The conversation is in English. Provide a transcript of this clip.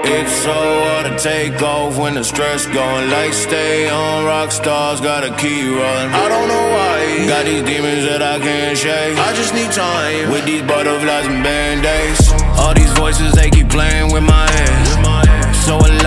It's so hard to take off when the stress going. Like stay on, rock stars gotta keep rolling. I don't know why, got these demons that I can't shake. I just need time with these butterflies and band-aids. All these voices, they keep playing with my head. So